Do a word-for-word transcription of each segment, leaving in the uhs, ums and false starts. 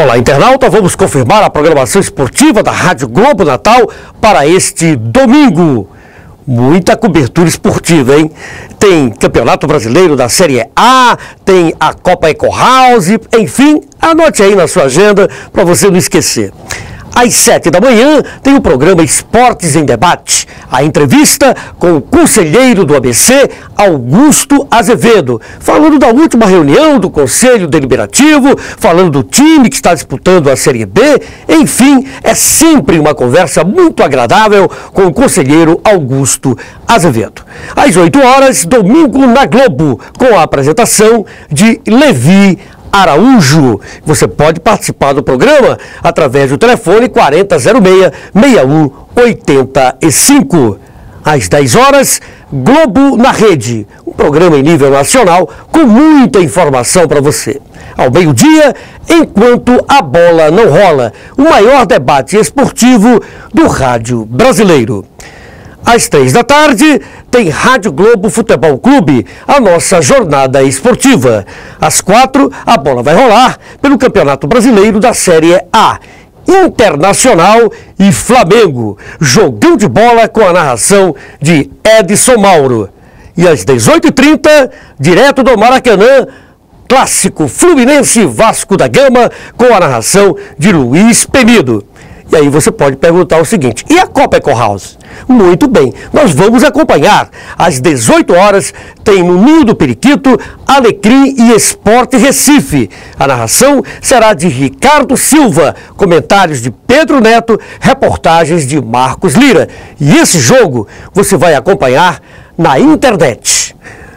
Olá, internauta, vamos confirmar a programação esportiva da Rádio Globo Natal para este domingo. Muita cobertura esportiva, hein? Tem Campeonato Brasileiro da Série A, tem a Copa Eco House, enfim, anote aí na sua agenda para você não esquecer. Às sete da manhã tem o programa Esportes em Debate, a entrevista com o conselheiro do A B C, Augusto Azevedo, falando da última reunião do Conselho Deliberativo, falando do time que está disputando a Série B, enfim, é sempre uma conversa muito agradável com o conselheiro Augusto Azevedo. Às oito horas, domingo na Globo, com a apresentação de Levi Araújo. Você pode participar do programa através do telefone quarenta zero seis, seis um oito cinco. Às dez horas, Globo na Rede, um programa em nível nacional com muita informação para você. Ao meio-dia, Enquanto a Bola Não Rola, o maior debate esportivo do rádio brasileiro. Às três da tarde, tem Rádio Globo Futebol Clube, a nossa jornada esportiva. Às quatro, a bola vai rolar pelo Campeonato Brasileiro da Série A. Internacional e Flamengo, jogão de bola com a narração de Edson Mauro. E às dezoito e trinta, direto do Maracanã, clássico Fluminense Vasco da Gama com a narração de Luiz Penido. E aí você pode perguntar o seguinte, e a Copa Eco House? Muito bem, nós vamos acompanhar. Às dezoito horas tem no Ninho do Periquito, Alecrim e Esporte Recife. A narração será de Ricardo Silva, comentários de Pedro Neto, reportagens de Marcos Lira. E esse jogo você vai acompanhar na internet.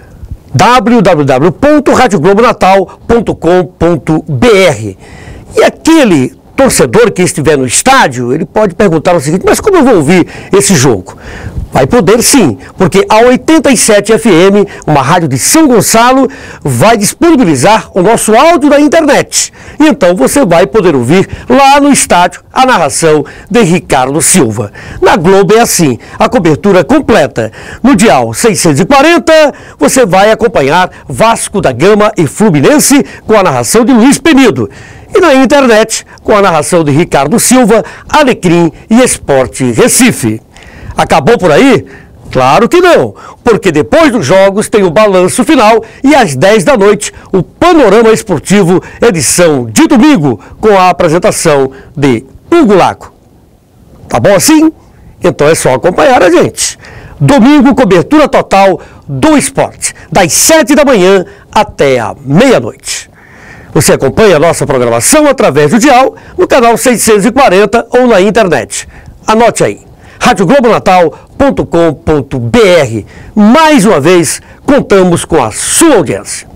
w w w ponto rádio globo natal ponto com ponto b r. E aquele torcedor que estiver no estádio, ele pode perguntar o seguinte, mas como eu vou ouvir esse jogo? Vai poder sim, porque a oitenta e sete F M, uma rádio de São Gonçalo, vai disponibilizar o nosso áudio na internet. Então você vai poder ouvir lá no estádio a narração de Ricardo Silva. Na Globo é assim, a cobertura completa. No dial seiscentos e quarenta, você vai acompanhar Vasco da Gama e Fluminense com a narração de Luiz Penido. E na internet, com a narração de Ricardo Silva, Alecrim e Esporte Recife. Acabou por aí? Claro que não, porque depois dos jogos tem o balanço final e às dez da noite o Panorama Esportivo, edição de domingo, com a apresentação de Hugo Lago. Tá bom assim? Então é só acompanhar a gente. Domingo, cobertura total do esporte, das sete da manhã até a meia-noite. Você acompanha a nossa programação através do dial, no canal seiscentos e quarenta ou na internet. Anote aí, rádio globo natal ponto com ponto b r. Mais uma vez, contamos com a sua audiência.